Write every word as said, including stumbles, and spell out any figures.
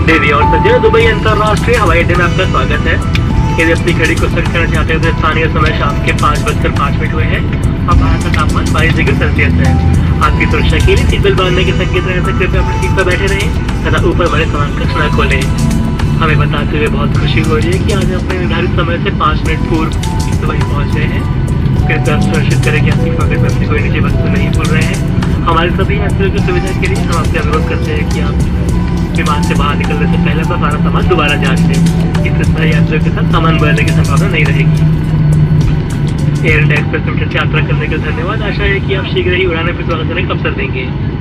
देवी और सज्जन, दुबई अंतरराष्ट्रीय हवाई अड्डे में आपका स्वागत है। यदि अपनी घड़ी को सेट करना चाहते हैं तो स्थानीय समय शाम के पाँच बजकर पाँच मिनट हुए हैं और बाहर का तापमान बाईस डिग्री सेल्सियस है। आपकी सुरक्षा के लिए सीट बेल्ट बांधने के संकेत रहने से कृपया अपनी सीट पर बैठे रहें तथा ऊपर बड़े सामान को न खोलें। हमें बताते हुए बहुत खुशी हो रही है कि आज अपने निर्धारित समय से पाँच मिनट पूर्व दुबई पहुँच रहे हैं। कृपया सुनिश्चित करें कि आपकी पॉकेट में अपनी कोई निजी वस्तु नहीं भूल रहे हैं। हमारे सभी यात्रियों की सुविधा के लिए हम आपसे अनुरोध करते हैं कि आप विमान से बाहर निकलने से पहले अपना सारा सामान दोबारा जांच लें। इससे सही यात्रियों के साथ सामान बढ़ने की संभावना नहीं रहेगी। एयर इंडिया एक्सप्रेस लिमिटेड से यात्रा करने के लिए धन्यवाद। आशा है कि आप शीघ्र ही उड़ाने पर स्वागत करने का अवसर देंगे।